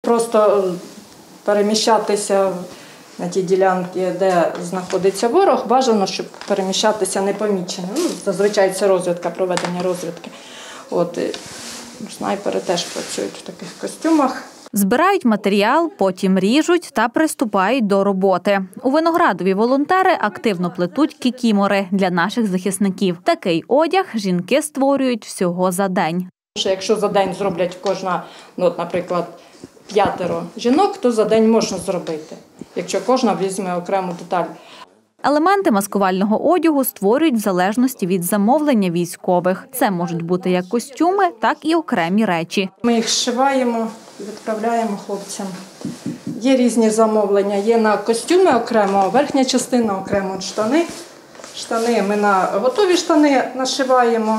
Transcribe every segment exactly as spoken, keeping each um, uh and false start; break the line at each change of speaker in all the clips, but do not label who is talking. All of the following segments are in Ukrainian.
Просто переміщатися на ті ділянки, де знаходиться ворог, бажано, щоб переміщатися непоміченим. Ну, зазвичай це розвідка, проведення розвідки. От, снайпери теж працюють в таких костюмах.
Збирають матеріал, потім ріжуть та приступають до роботи. У Виноградові волонтери активно плетуть кікімори для наших захисників. Такий одяг жінки створюють всього за день.
Якщо за день зроблять кожна, ну, от, наприклад, п'ятеро жінок, то за день можна зробити, якщо кожна візьме окрему деталь.
Елементи маскувального одягу створюють в залежності від замовлення військових. Це можуть бути як костюми, так і окремі речі.
Ми їх зшиваємо, відправляємо хлопцям. Є різні замовлення, є на костюми окремо, верхня частина окремо, штани. Штани ми на готові штани нашиваємо,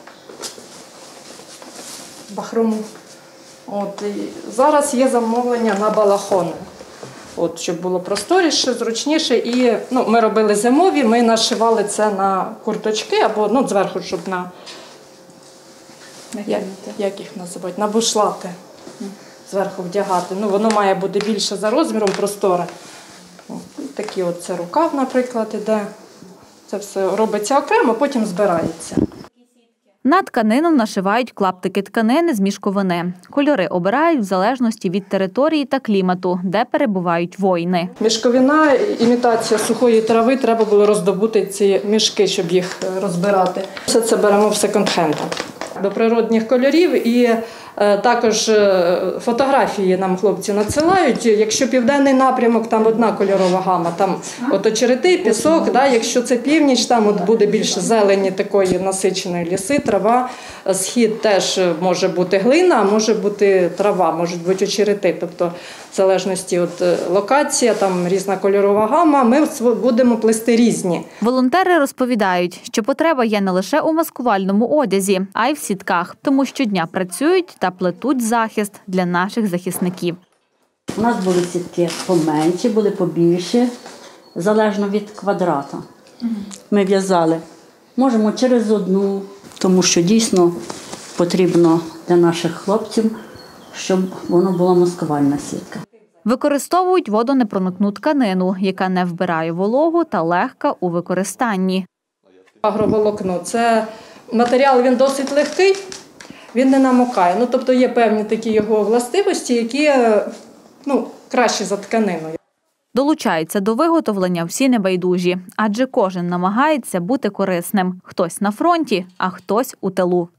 бахрому. От, і зараз є замовлення на балахони. От, щоб було просторіше, зручніше. І, ну, ми робили зимові, ми нашивали це на курточки або, ну, зверху, щоб на, як, як їх називають, на бушлати зверху вдягати. Ну, воно має бути більше за розміром, просторе. От, такі от це рукав, наприклад, іде. Це все робиться окремо, потім збирається.
На тканину нашивають клаптики тканини з мішковини. Кольори обирають в залежності від території та клімату, де перебувають воїни.
Мішковина, імітація сухої трави, треба було роздобути ці мішки, щоб їх розбирати. Все це беремо в секонд-хендах. До природних кольорів і е, також е, фотографії нам хлопці надсилають. Якщо південний напрямок, там одна кольорова гама, там от очерети, пісок, да, якщо це північ, там от буде більше зелені, такої насиченої ліси, трава. Схід теж може бути глина, а може бути трава, можуть бути очерети. Тобто в залежності від локації, там різна кольорова гама, ми будемо плести різні.
Волонтери розповідають, що потреба є не лише у маскувальному одязі, а й в сітках, тому щодня працюють та плетуть захист для наших захисників.
У нас були сітки поменші, були побільші, залежно від квадрата. Ми в'язали. Можемо через одну, тому що дійсно потрібно для наших хлопців, щоб воно була маскувальна сітка.
Використовують водонепроникну тканину, яка не вбирає вологу та легка у використанні.
Агроволокно – це матеріал, він досить легкий, він не намокає. Ну, тобто є певні такі його властивості, які, ну, кращі за тканину.
Долучаються до виготовлення всі небайдужі, адже кожен намагається бути корисним. Хтось на фронті, а хтось у тилу.